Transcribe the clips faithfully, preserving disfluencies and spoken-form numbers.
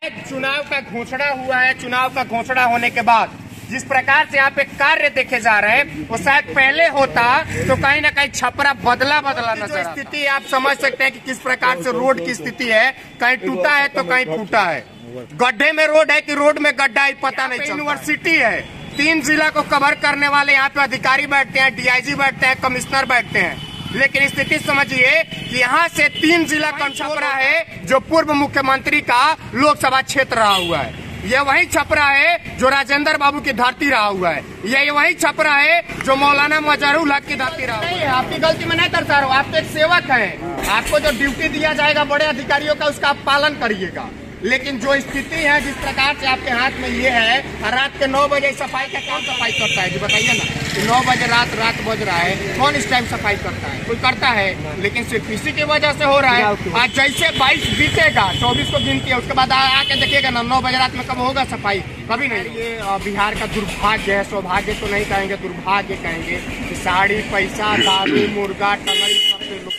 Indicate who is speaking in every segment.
Speaker 1: चुनाव का घोषणा हुआ है। चुनाव का घोषणा होने के बाद जिस प्रकार से यहाँ पे कार्य देखे जा रहे हैं वो शायद पहले होता तो कहीं ना कहीं छपरा बदला बदला नजर आता। स्थिति आप समझ सकते हैं कि किस प्रकार से रोड की स्थिति है, कहीं टूटा है तो कहीं फूटा है, गड्ढे में रोड है कि रोड में गड्ढा है पता नहीं। यूनिवर्सिटी है, तीन जिला को कवर करने वाले यहाँ पे अधिकारी बैठते हैं, डीआईजी बैठते हैं, कमिश्नर बैठते हैं, लेकिन स्थिति समझिए कि यहाँ से तीन जिला का छपरा है जो पूर्व मुख्यमंत्री का लोकसभा क्षेत्र रहा हुआ है। ये वही छपरा है जो राजेंद्र बाबू की धरती रहा हुआ है। ये वही छपरा है जो मौलाना मजहरुल हक की धरती रहा हुआ है। आपकी गलती में नहीं दर्शा रहा हूँ, आप तो एक सेवक हैं। आपको जो ड्यूटी दिया जाएगा बड़े अधिकारियों का उसका आप पालन करिएगा, लेकिन जो स्थिति है जिस प्रकार से आपके हाथ में ये है, रात के नौ बजे सफाई का कौन सफाई करता है जी बताइए ना। नौ बजे रात रात बज रहा है, कौन इस टाइम सफाई करता है? कोई करता है, लेकिन सिर्फ इसी की वजह से हो रहा है। आज जैसे बाईस बीतेगा, चौबीस को गिनती है, उसके बाद आके देखिएगा ना नौ बजे रात में कब होगा सफाई? कभी नहीं। ये बिहार का दुर्भाग्य है, सौभाग्य तो नहीं कहेंगे, दुर्भाग्य कहेंगे कि साड़ी, पैसा, दारू, मुर्गा, टंगड़ी सबसे लोग।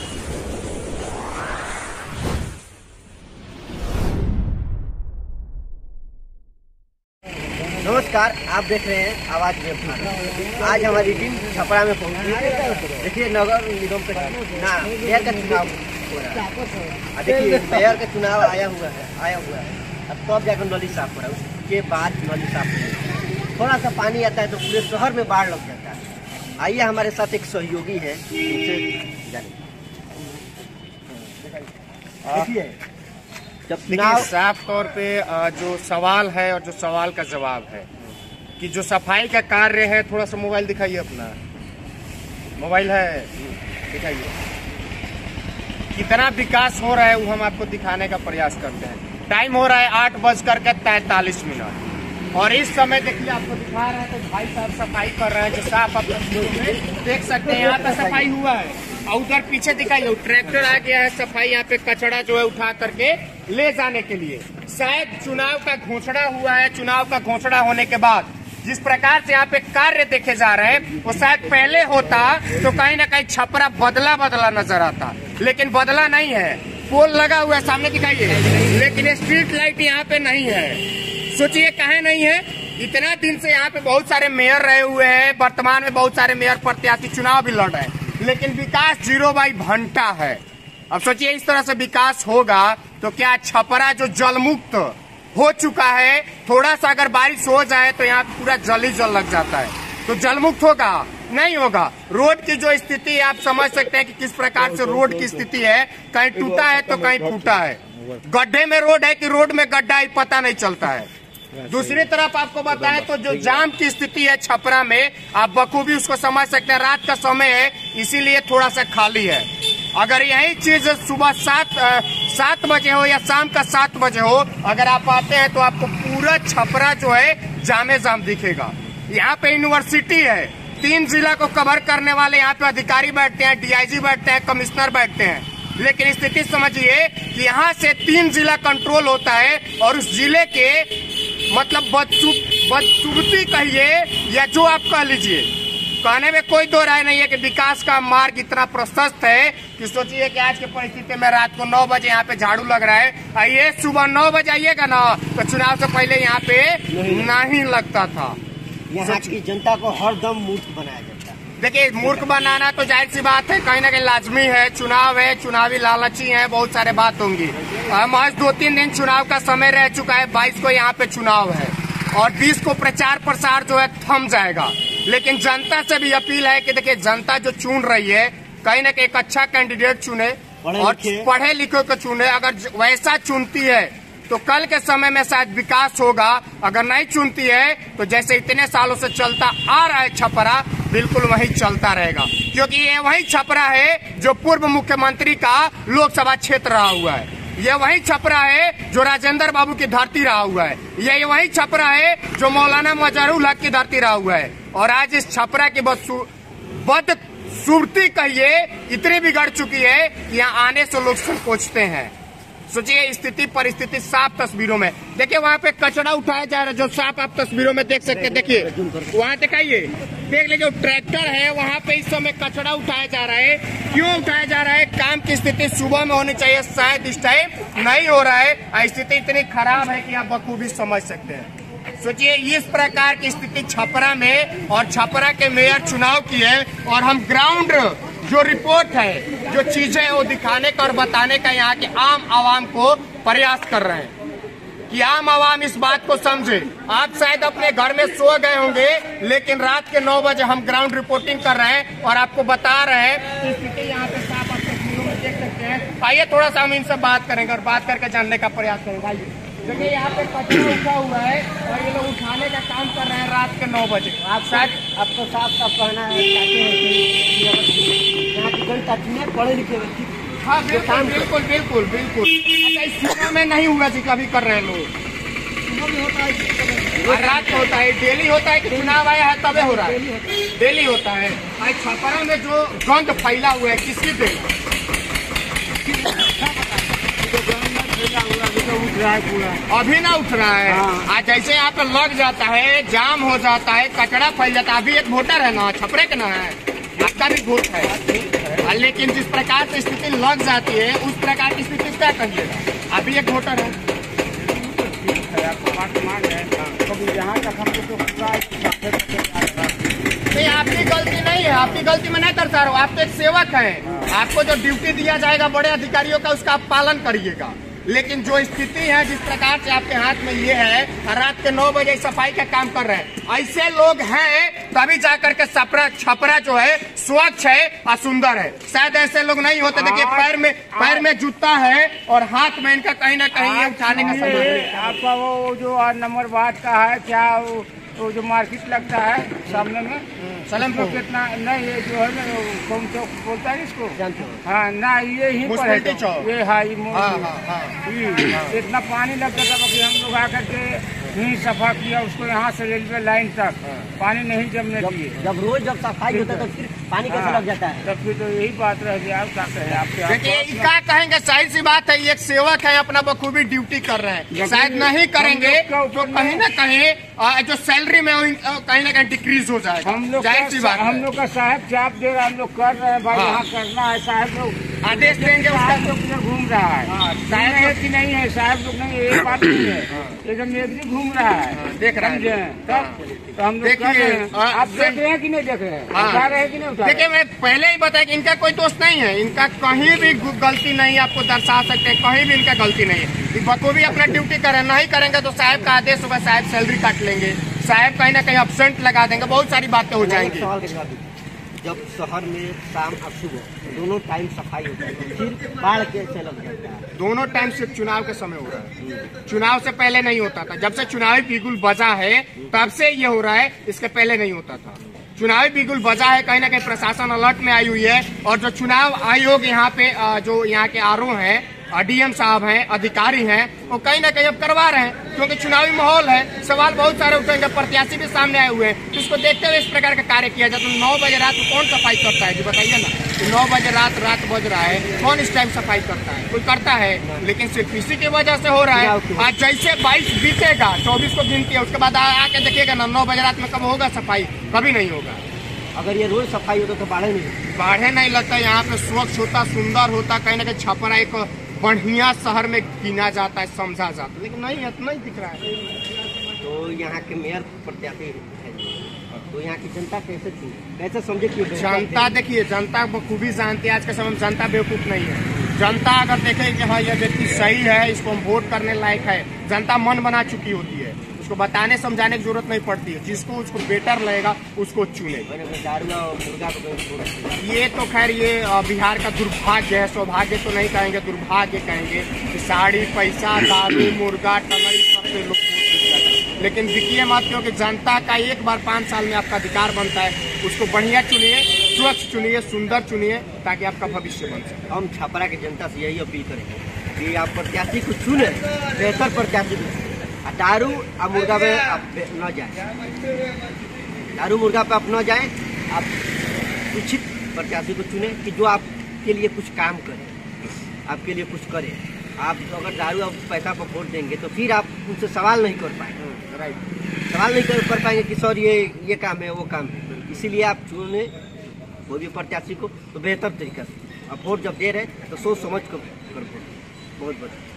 Speaker 2: नमस्कार, आप देख रहे हैं आवाज वेब। आज हमारी टीम छपरा में पहुंची है। देखिए नगर निगम का ना मेयर का चुनाव हो रहा है। देखिए मेयर का चुनाव आया हुआ है आया हुआ है अब तब जाकर नली साफ हो रहा है, उसके बाद नली साफ हो रहा है। थोड़ा सा पानी आता है तो पूरे शहर में बाढ़ लग जाता है। आइए हमारे साथ एक सहयोगी है, उनसे जानिए। देखिए
Speaker 1: जब देखिए साफ तौर पे जो सवाल है और जो सवाल का जवाब है कि जो सफाई का कार्य है, थोड़ा सा मोबाइल दिखाइए, अपना मोबाइल है दिखाइए, कितना विकास हो रहा है वो हम आपको दिखाने का प्रयास करते हैं। टाइम हो रहा है आठ बज करके तैतालीस मिनट और इस समय देखिए आपको दिखा रहे हैं तो भाई साहब सफाई कर रहे हैं। जो साफ आप देख सकते हैं यहाँ पे सफाई हुआ है और उधर पीछे दिखाइए ट्रैक्टर आ गया है सफाई, यहाँ पे कचरा जो है उठा करके ले जाने के लिए। शायद चुनाव का घोषणा हुआ है। चुनाव का घोषणा होने के बाद जिस प्रकार से यहाँ पे कार्य देखे जा रहे हैं वो शायद पहले होता तो कहीं ना कहीं छपरा बदला बदला नजर आता, लेकिन बदला नहीं है। पोल लगा हुआ है सामने दिखाइए, लेकिन स्ट्रीट लाइट यहाँ पे नहीं है। सोचिए काहे नहीं है? इतना दिन से यहाँ पे बहुत सारे मेयर रहे हुए हैं, वर्तमान में बहुत सारे मेयर प्रत्याशी चुनाव भी लड़ रहे हैं, लेकिन विकास जीरो बाई घंटा है। अब सोचिए इस तरह से विकास होगा तो क्या छपरा जो जलमुक्त हो चुका है, थोड़ा सा अगर बारिश हो जाए तो यहाँ पूरा जल ही जल लग जाता है, तो जलमुक्त होगा? नहीं होगा। रोड की जो स्थिति है आप समझ सकते हैं कि किस प्रकार से रोड की स्थिति है, कहीं टूटा है तो कहीं फूटा है, गड्ढे में रोड है कि रोड में गड्ढा है पता नहीं चलता है। दूसरी तरफ आपको बताएं तो जो जाम की स्थिति है छपरा में, आप बखूबी उसको समझ सकते हैं। रात का समय है इसीलिए थोड़ा सा खाली है। अगर यही चीज सुबह सात सात बजे हो या शाम का सात बजे हो, अगर आप आते हैं तो आपको पूरा छपरा जो है जामे जाम दिखेगा। यहाँ पे यूनिवर्सिटी है, तीन जिला को कवर करने वाले यहाँ पे अधिकारी बैठते हैं, डीआईजी बैठते हैं, कमिश्नर बैठते हैं, लेकिन स्थिति समझिए कि यहाँ से तीन जिला कंट्रोल होता है और उस जिले के मतलब बदसूरती कहिए या जो आप कह लीजिए, कहने में कोई दो राय नहीं है कि विकास का मार्ग इतना प्रशस्त है कि सोचिए कि आज की परिस्थिति में रात को नौ बजे यहाँ पे झाड़ू लग रहा है। आइए सुबह नौ बजे आइएगा ना तो चुनाव से पहले यहाँ पे नहीं लगता था।
Speaker 2: यहाँ की जनता को हरदम मूर्ख बनाया जाता है।
Speaker 1: देखिए मूर्ख बनाना तो जाहिर सी बात है, कहीं ना कहीं लाजमी है। चुनाव है, चुनावी लालची है, बहुत सारे बात होंगी। महज दो तीन दिन चुनाव का समय रह चुका है, बाईस को यहाँ पे चुनाव है और बीस को प्रचार प्रसार जो है थम जाएगा। लेकिन जनता से भी अपील है कि देखिए जनता जो चुन रही है कहीं ना कहीं एक अच्छा कैंडिडेट चुने और पढ़े लिखे को चुने। अगर वैसा चुनती है तो कल के समय में शायद विकास होगा। अगर नहीं चुनती है तो जैसे इतने सालों से चलता आ रहा है छपरा, बिल्कुल वही चलता रहेगा, क्योंकि ये वही छपरा है जो पूर्व मुख्यमंत्री का लोकसभा क्षेत्र रहा हुआ है। ये वही छपरा है जो राजेंद्र बाबू की धरती रहा हुआ है। ये वही छपरा है जो मौलाना मजहरुल हक की धरती रहा हुआ है। और आज इस छपरा की बदसूरती कहिए इतनी बिगड़ चुकी है कि यहाँ आने से लोग संकोचते हैं। सोचिए स्थिति परिस्थिति साफ तस्वीरों में देखिए, वहाँ पे कचरा उठाया जा रहा है जो साफ आप तस्वीरों में देख सकते हैं। देखिए वहाँ दिखाइए देख लीजिए ट्रैक्टर है वहाँ पे इस समय कचरा उठाया जा रहा है। क्यों उठाया जा रहा है? काम की स्थिति सुबह में होनी चाहिए, शायद इस टाइम नहीं हो रहा है। स्थिति इतनी खराब है कि आप बखूबी समझ सकते हैं। सोचिए इस प्रकार की स्थिति छपरा में, और छपरा के मेयर चुनाव की है, और हम ग्राउंड जो रिपोर्ट है, जो चीजें है वो दिखाने का और बताने का यहाँ के आम आवाम को प्रयास कर रहे हैं कि आम आवाम इस बात को समझे। आप शायद अपने घर में सो गए होंगे, लेकिन रात के नौ बजे हम ग्राउंड रिपोर्टिंग कर रहे हैं और आपको बता रहे हैं कि स्थिति यहाँ पे साफ आप तस्वीरों में देख सकते हैं। आइए थोड़ा सा हम इनसे बात करेंगे और बात करके जानने का प्रयास करेंगे। आइए देखिए यहाँ पे कचरा उठा हुआ है और ये लोग उठाने का काम कर रहे हैं रात के नौ बजे। आप शायद
Speaker 2: आपको साफ साफ कहना है चाहते हैं कि यहाँ की जनता चुने पढ़े लिखे व्यक्ति।
Speaker 1: हाँ बिल्कुल बिल्कुल बिल्कुल बिल्कुल। अच्छा इस सुबह में नहीं हुआ जी, कभी कर रहे हैं लोग?
Speaker 2: सुबह में होता है
Speaker 1: और रात में होता है, डेली होता है कि चुनाव आया है तबे हो रहा है? डेली होता है। आज छपरा में जो गंद फैला हुआ है किसकी देन? अभी ना उठ रहा है। आज जैसे यहाँ पे लग जाता है, जाम हो जाता है, कचरा फैल जाता है। अभी एक वोटर है ना, छपरे का ना है, आपका भी वोट है, लेकिन जिस प्रकार से स्थिति लग जाती है उस प्रकार की स्थिति क्या कहिएगा? अभी एक वोटर है।
Speaker 2: यहाँ तक हम लोग
Speaker 1: नहीं, आपकी गलती नहीं है, आपकी गलती में नहीं दर्शा रहा हूँ। आप तो एक सेवक हैं, आपको जो ड्यूटी दिया जाएगा बड़े अधिकारियों का, उसका आप पालन करिएगा। लेकिन जो स्थिति है, जिस प्रकार से आपके हाथ में ये है, रात के नौ बजे सफाई का काम कर रहे हैं, ऐसे लोग हैं तभी जाकर के छपरा छपरा जो है स्वच्छ है और सुंदर है। शायद ऐसे लोग नहीं होते। देखिए पैर में पैर में जूता है और हाथ में इनका कहीं ना कहीं उठाने का समय।
Speaker 3: आपका वो जो आठ नंबर वार्ड का है, क्या वो, वो जो मार्केट लगता है सामने में,
Speaker 1: सलेमपुर
Speaker 3: कितना नहीं, ये जो है ना कौन चौक बोलता है इसको,
Speaker 2: जानते हो?
Speaker 3: हाँ ना, ये ही पर है
Speaker 1: मुस्लिम चौक।
Speaker 3: ये हाँ, ये मोड़
Speaker 1: हाँ
Speaker 3: में।
Speaker 1: हाँ हाँ।
Speaker 3: ये इतना पानी लगता था कि हम लोग आकर के ही सफा किया उसको, यहाँ से रेलवे लाइन तक पानी नहीं जमने दिए।
Speaker 2: जब रोज जब सफाई होता है तो फिर पानी कैसे लग जाता है?
Speaker 3: तब फिर तो यही बात रह गया। आप क्या कहें? आपके
Speaker 1: देखिए क्या कहेंगे, जाहिर सी बात है, ये एक सेवक है, अपना बखूबी ड्यूटी कर रहे हैं। शायद नहीं करेंगे तो कहीं ना कहीं जो सैलरी में कहीं ना कहीं डिक्रीज हो जाएगा।
Speaker 3: हम लोग
Speaker 1: जाहिर सी बात,
Speaker 3: हम लोग का साहब चाप दे रहा, हम लोग कर रहे हैं भाई, यहाँ करना है। साहब लोग
Speaker 1: आदेश देंगे,
Speaker 3: साहब लोग किधर घूम रहा है, साहब है कि नहीं है, साहब लोग नहीं, ये बात नहीं है, एकदम एकदम घूम रहा है,
Speaker 1: देख रहे हैं।
Speaker 3: तब तो हम लोग कर रहे हैं। आप देख रहे हैं कि नहीं देख रहे हैं? उठा रहे हैं कि नहीं उठा रहे?
Speaker 1: देखिए मैं पहले ही बताया कि इनका कोई दोष नहीं है, इनका कहीं भी गलती नहीं है, आपको दर्शा सकते हैं, कहीं भी इनका गलती नहीं है। बखूबी अपना ड्यूटी करें, नहीं करेंगे तो साहब का आदेश होगा, साहब सैलरी काट लेंगे, साहब कहीं ना कहीं एब्सेंट लगा देंगे, बहुत सारी बातें हो जाएंगी।
Speaker 2: सवाल के जवाब जब शहर में शाम और सुबह दोनों टाइम सफाई होती है, फिर बाढ़ कैसे लग जाता है?
Speaker 1: दोनों टाइम सिर्फ चुनाव के समय हो रहा है, चुनाव से पहले नहीं होता था। जब से चुनावी बिगुल बजा है तब से ये हो रहा है, इसके पहले नहीं होता था। चुनावी बिगुल बजा है, कहीं ना कहीं प्रशासन अलर्ट में आई हुई है, और जो चुनाव आयोग यहाँ पे जो यहाँ के आर ओ हैं, डीएम साहब हैं, अधिकारी हैं, वो कहीं ना कहीं अब करवा रहे हैं, क्योंकि चुनावी माहौल है। सवाल बहुत सारे उठेंगे, प्रत्याशी भी सामने आए हुए हैं, तो इसको देखते हुए इस प्रकार का कार्य किया जाता है। नौ बजे रात में कौन सफाई करता है जी, बताइए ना। नौ बजे रात रात बज रहा है, कौन इस टाइम सफाई करता है? कोई करता है, लेकिन सिर्फ इसी की वजह से हो रहा है। आज जैसे बाईस बीतेगा, चौबीस को गिनती है, उसके बाद आके देखिएगा ना, नौ बजे रात में कब होगा सफाई? कभी नहीं होगा।
Speaker 2: अगर ये रोज सफाई होता तो बाढ़े नहीं
Speaker 1: बाढ़े नहीं लगता, यहाँ पे स्वच्छ होता, सुंदर होता, कहीं ना कहीं छपरा एक बढ़िया शहर में गिना जाता है, समझा जाता है, लेकिन नहीं इतना ही दिख रहा है।
Speaker 2: तो यहाँ के मेयर प्रत्याशी है, तो यहाँ की जनता कैसे थी, कैसे समझे कि
Speaker 1: जनता, देखिए जनता बखूबी जानती है, आज के समय में जनता बेवकूफ नहीं है। जनता अगर देखे कि हाँ यह व्यक्ति सही है, इसको हम वोट करने लायक है, जनता मन बना चुकी होती है, उसको बताने समझाने की जरूरत नहीं पड़ती है। जिसको उसको बेटर लगेगा उसको चुने। ये तो खैर ये बिहार का दुर्भाग्य है, सौभाग्य तो नहीं कहेंगे, दुर्भाग्य कहेंगे कि साड़ी, पैसा, दारू, मुर्गा, टंगड़ी सबसे लोग, लेकिन देखिए मत, क्योंकि जनता का एक बार पाँच साल में आपका अधिकार बनता है, उसको बढ़िया चुनिए, स्वच्छ चुनिए, सुंदर चुनिए, ताकि आपका भविष्य बन सके।
Speaker 2: हम छपरा की जनता से यही अपील करेंगे कि आप प्रत्याशी को चुने, बेहतर प्रत्याशी को, दारू और मुर्गा पे आप न जाए, दारू मुर्गा पे आप न जाए, आप उचित प्रत्याशी को चुने कि जो आपके लिए कुछ काम करे, आपके लिए कुछ करे। आप अगर दारू और पैसा पर वोट देंगे तो फिर आप उनसे सवाल नहीं कर पाएंगे, राइट, सवाल नहीं कर पाएंगे कि सर ये ये काम है, वो काम है। इसीलिए आप चुने कोई भी प्रत्याशी को तो बेहतर तरीका से। अब वोट जब दे रहे तो सोच समझ कर कर वोट। बहुत बहुत